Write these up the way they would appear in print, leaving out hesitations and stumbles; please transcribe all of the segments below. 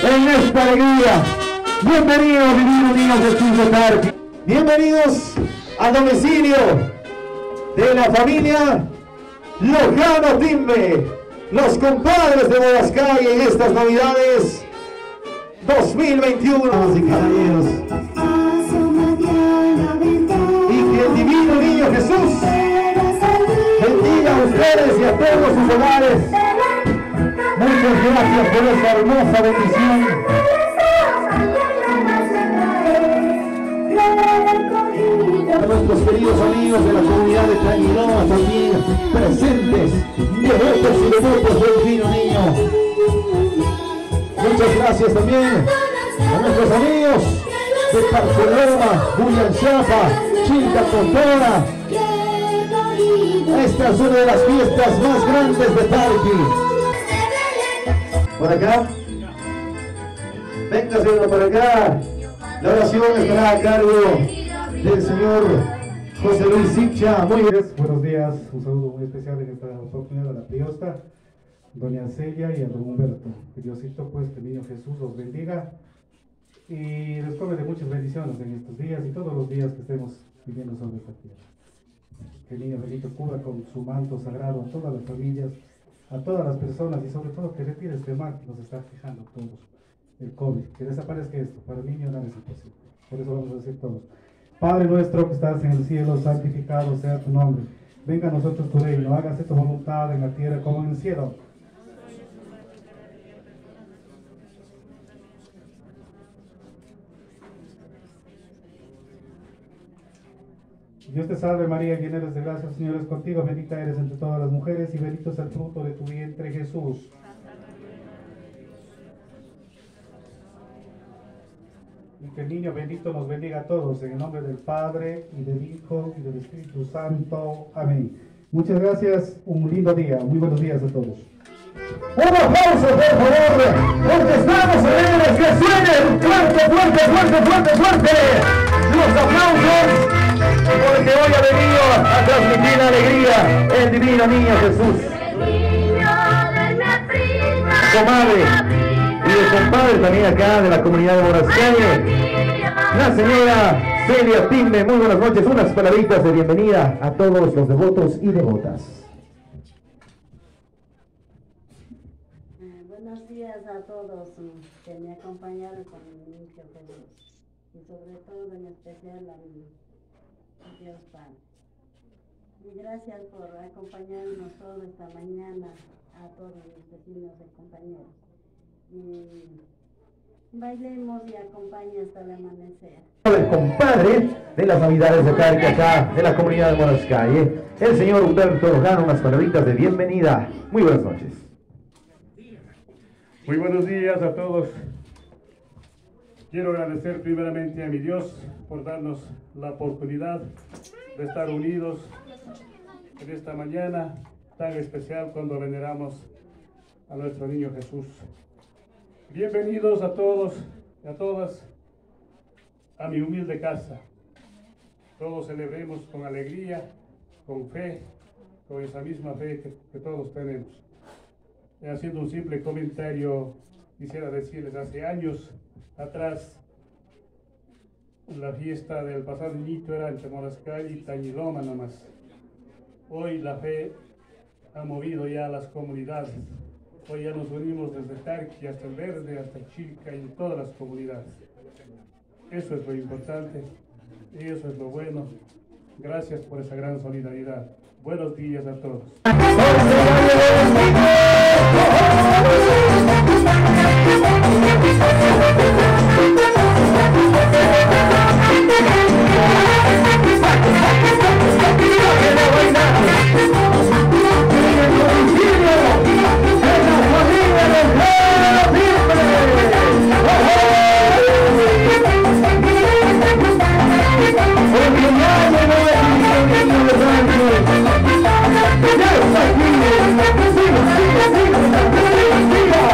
en esta alegría. Bienvenidos, divino niño Jesús de Tarqui. Bienvenidos a domicilio de la familia Lojano Timbe, los compadres de Morascalle en estas Navidades 2021. Damas y caballeros, y que el divino niño Jesús bendiga a ustedes y a todos sus hogares. Muchas gracias por esta hermosa bendición. A nuestros queridos amigos de la comunidad de Tañiloma también presentes, devotos y devotos del divino niño. Muchas gracias también a nuestros amigos de Barcelona, Buyanchapa, Chilca, Cotora. Esta es una de las fiestas más grandes de Tarqui. Por acá, véngase uno por acá. La oración estará a cargo del señor José Luis Sicha. Muy bien. Buenos días, un saludo muy especial en esta oportunidad a la priosta, doña Celia y a don Humberto. Que Diosito, pues, que el niño Jesús los bendiga y les colme de muchas bendiciones en estos días y todos los días que estemos viviendo sobre esta tierra. Que el niño bendito cubra con su manto sagrado a todas las familias, a todas las personas y sobre todo que retire este mal que nos está fijando todos, el COVID, que desaparezca esto. Para el niño nada es imposible. Por eso vamos a decir todos: Padre nuestro que estás en el cielo, santificado sea tu nombre. Venga a nosotros tu reino, hágase tu voluntad en la tierra como en el cielo. Dios te salve María, llena eres de gracia, el Señor es contigo, bendita eres entre todas las mujeres y bendito es el fruto de tu vientre Jesús. Y que el niño bendito nos bendiga a todos, en el nombre del Padre, y del Hijo, y del Espíritu Santo. Amén. Muchas gracias, un lindo día, muy buenos días a todos. Un aplauso, por favor, porque estamos alegres, que suenen fuerte, fuerte, fuerte, fuerte, fuerte los aplausos, porque hoy ha venido a transmitir la alegría el divino niño Jesús. Comadre y el compadre también acá de la comunidad de Morascalle, la señora Celia Timbe. Muy buenas noches, unas palabritas de bienvenida a todos los devotos y devotas. Buenos días a todos que me acompañaron con el niño Jesús y sobre todo en especial a mi Dios Padre. Y gracias por acompañarnos toda esta mañana a todos mis vecinos y compañeros. Y bailemos y acompañe hasta el amanecer. El compadre de las Navidades de Tarqui acá, de la comunidad de Morascalle, el señor Humberto Lojano, unas palabritas de bienvenida. Muy buenas noches. Muy buenos días a todos. Quiero agradecer primeramente a mi Dios por darnos la oportunidad de estar unidos en esta mañana tan especial cuando veneramos a nuestro niño Jesús. Bienvenidos a todos y a todas a mi humilde casa. Todos celebremos con alegría, con fe, con esa misma fe que todos tenemos. Haciendo un simple comentario, quisiera decirles, hace años atrás, la fiesta del pasado niñito era entre Morascalle y Tañiloma nomás. Hoy la fe ha movido ya a las comunidades. Hoy ya nos unimos desde Tarqui hasta el Verde, hasta Chilca y todas las comunidades. Eso es lo importante y eso es lo bueno. Gracias por esa gran solidaridad. Buenos días a todos. Yes,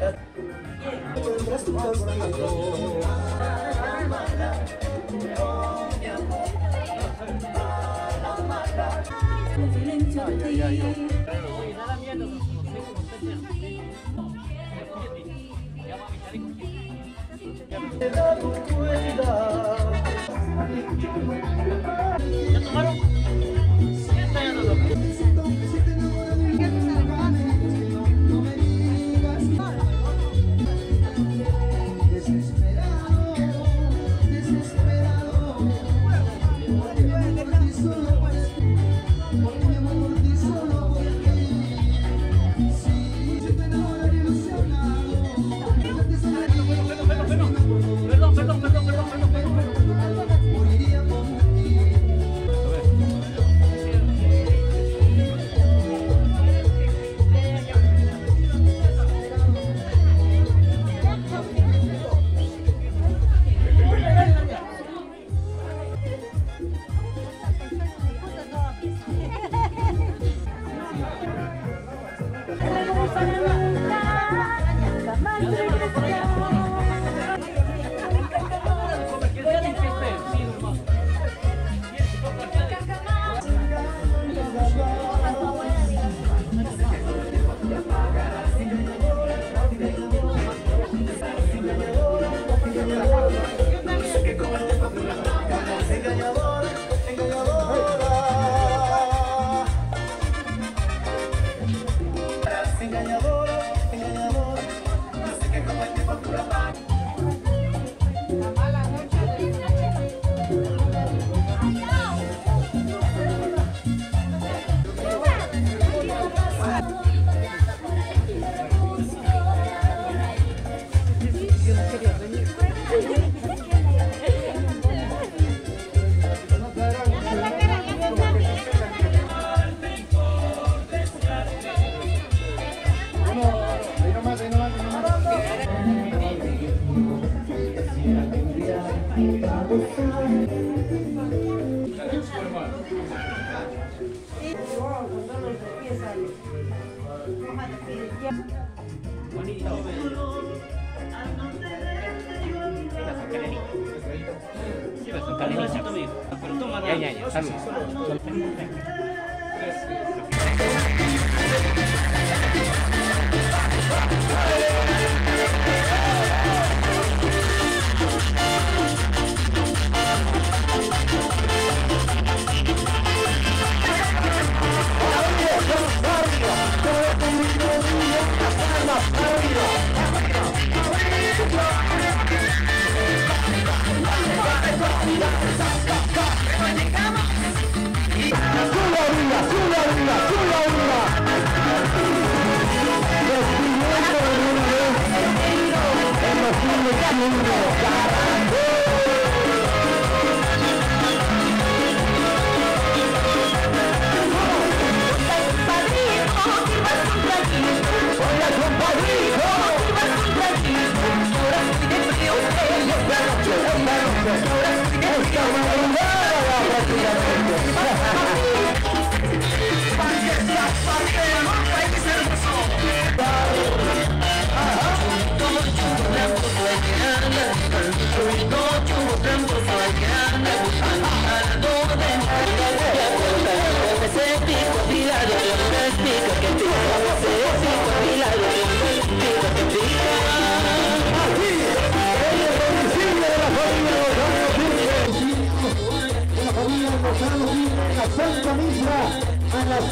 Santa Misa a las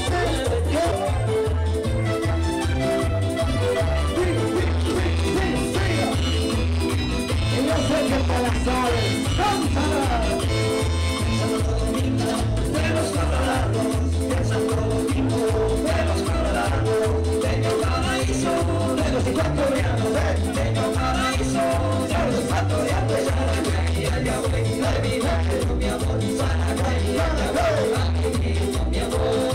11. Y yo sé que te la sabes. ¡Cántala! De los colorados, de Santo Domingo, de los colorados, de los paraíso, de los ecuatorianos, de los paraíso, de los ecuatorianos, y allá voy a vida, mi amor, sana, mi amor.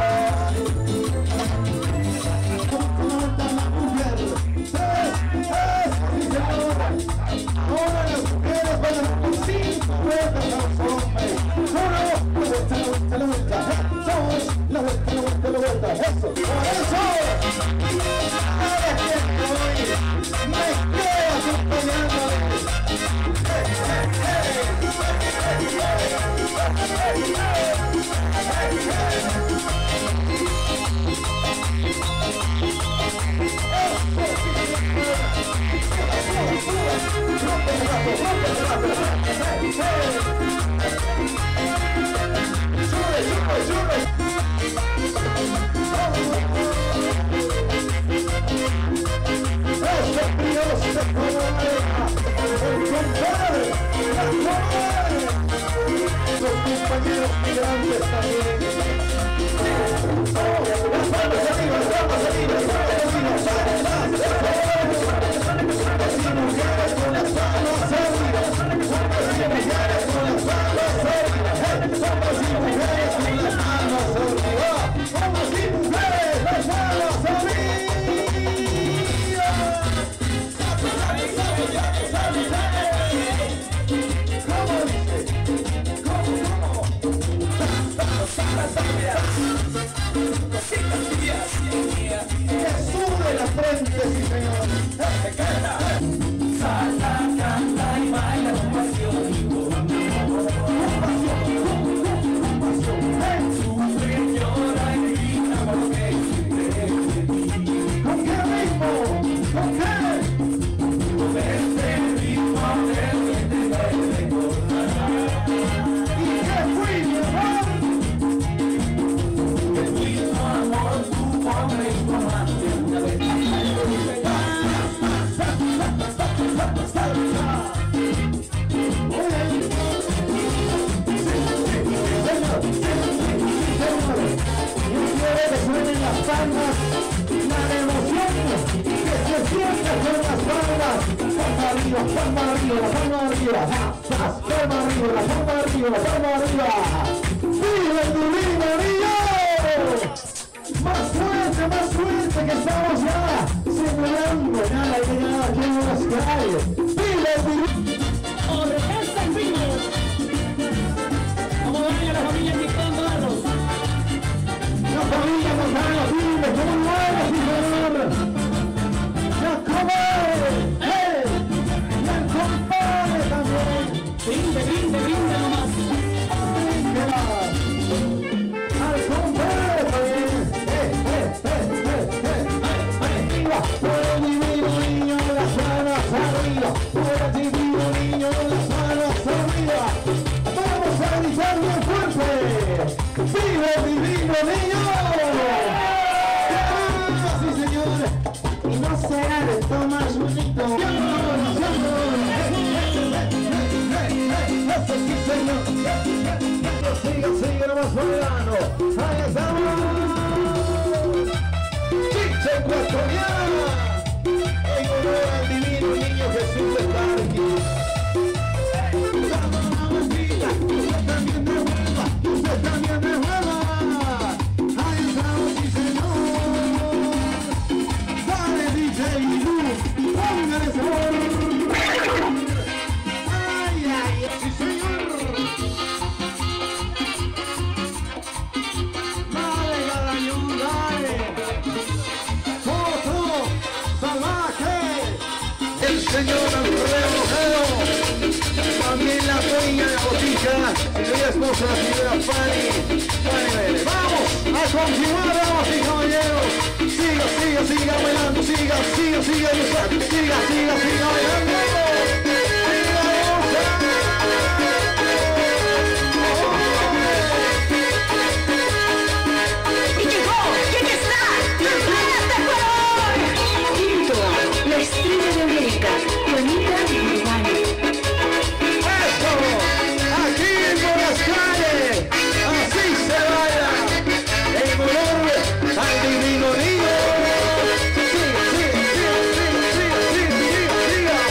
Ahora las mujeres van a lucir, vueltas a los hombres. Uno, la vuelta, dos, la vuelta, eso. Por eso, Los compañeros migrantes también. Las palmas arriba, las palmas arriba, las palmas arriba. Hombres y mujeres con las palmas arriba. Hombres y mujeres con las palmas arriba. Hombres y mujeres con las palmas arriba. Hombres y mujeres, las palmas arriba. Que sube la frente, sí señor. Salta, canta y baila con pasión. Sufre, llora y grita porque ¿Con qué ritmo? ¿Con qué? con este ritmo te debe recordar. ¿Y qué fui, mi amor? Que fui tu amor, tu hombre y tu amante una vez. Yo quiero que suenen las palmas, la emoción que se sienta con las palmas. Palma arriba, palma arriba, la palma arriba. Palma arriba, la palma arriba, la palma arriba. ¡Viva el divino niño! Más fuerte que estamos ya celebrando nada que nada aquí en las calles. ¡Viva el divino! Orquesta en vivo. Como baila la familia Quintón Barros. La familia Montano, dime, ¿cómo mueves, mi señor? ¡Ya comadre! ¡Hey! ¡Y el compadre también! Brinde, brinde, brinde nomás. ¡Bríndela! ¡Al compadre también! ¡Arriba! ¡Por el divino niño, las manos arriba! ¡Por el divino niño, las manos arriba! ¡Vamos a gritar bien fuerte! ¡Viva el divino niño! ¡Sí, señor! Y no será de Tomás bonito. ¡Sí, señor! ¡Sigue nomás bailando! ¡Ahí estamos! ¡Chicha ecuatoriana! En honor al divino niño Jesús de Parque. ¡Dame una vueltita! ¡Usted también de hueva! ¡Usted también de hueva! ¡Ahí estamos, sí, señor! ¡Dale, DJ Lu! ¡Póngale sabor! ¡Ay, ay, sí, señor! ¡Dale, Garañón, dale! ¡Foto salvaje! El señor Alfredo Mojado, también la dueña de la botica, señoría esposa, la señora Fanny Vélez. ¡Vamos a continuar, damas y caballeros! Siga bailando, siga bailando. Siga bailando. ¡Y llegó! ¿Quién está? ¡Prepárate, Ecuador! Quinto, la estrella de América, Juanita Urbano. ¡Eso! Aquí en las calles, así se baila, en honor al divino niño. Siga.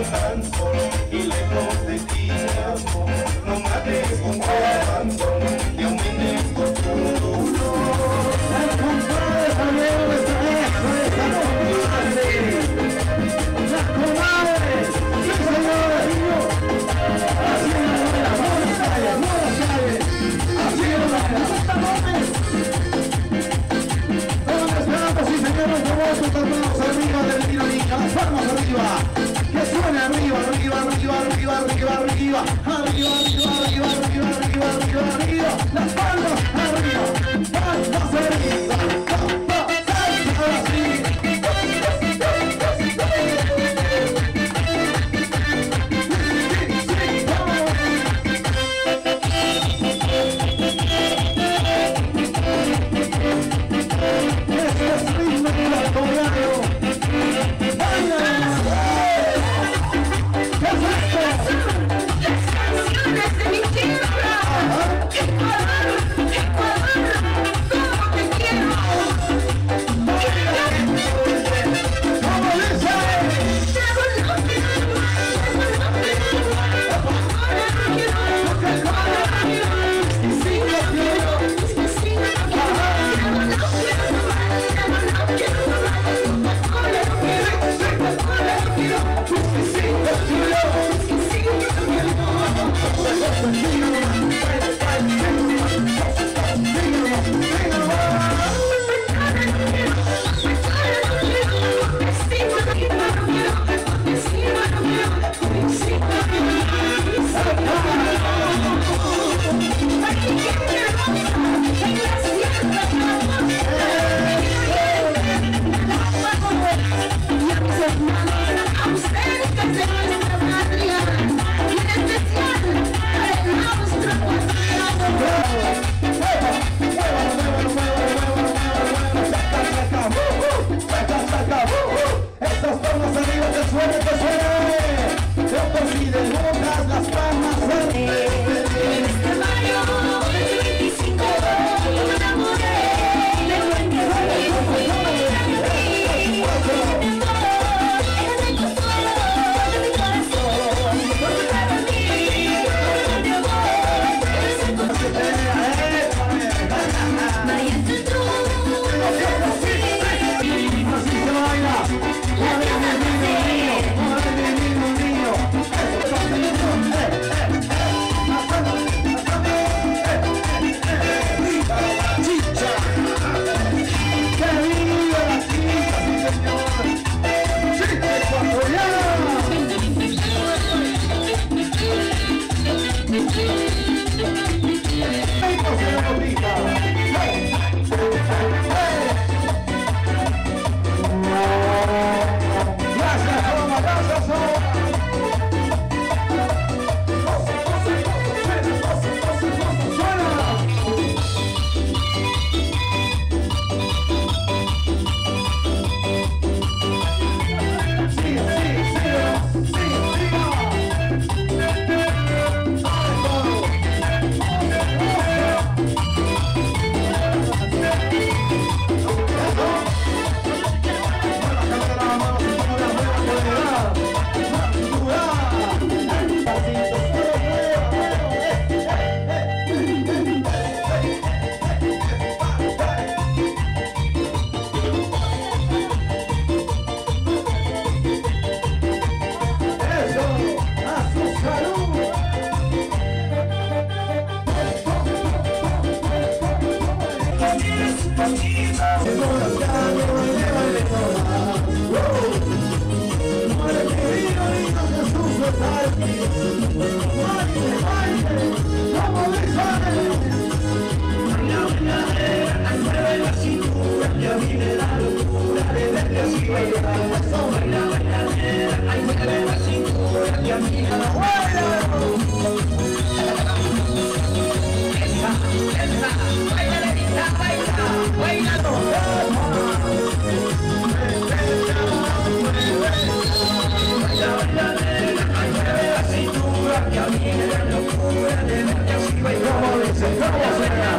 tanto y le prometíamos, no mates con tanto y aumentes por tu dolor. El compadre Javier está esta comadre. Las comadres, sí señores, así es la buena, no la calle, así es la ¿dónde estamos? Sí señores, por favor, sus manos arriba del Tiranica, las palmas arriba, que suene arriba, arriba, arriba, arriba, arriba, arriba, arriba, arriba, arriba, arriba, arriba, arriba, arriba, las palmas arriba, palmas arriba, ahora sí.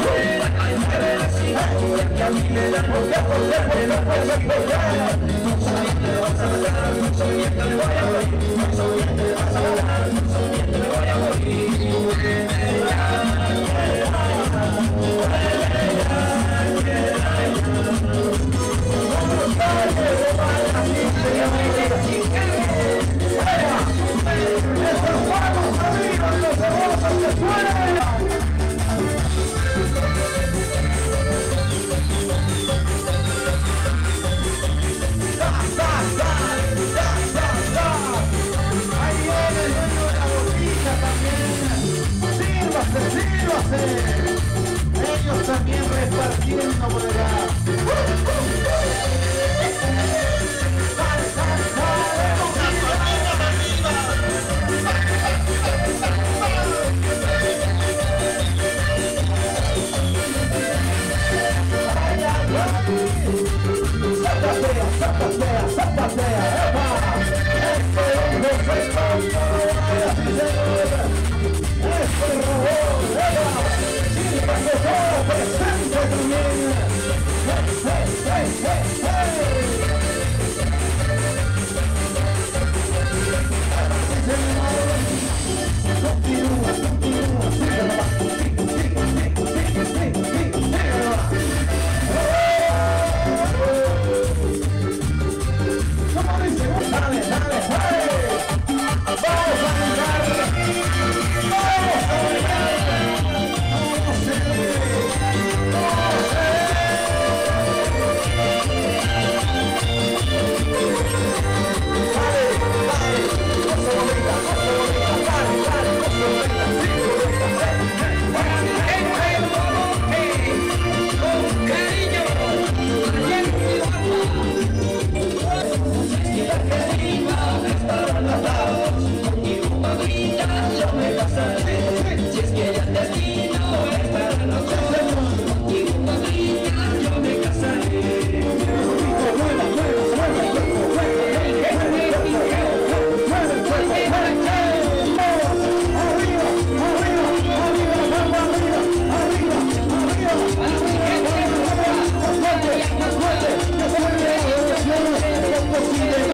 Camina, Ellos también repartiendo por allá. Yo me casaré.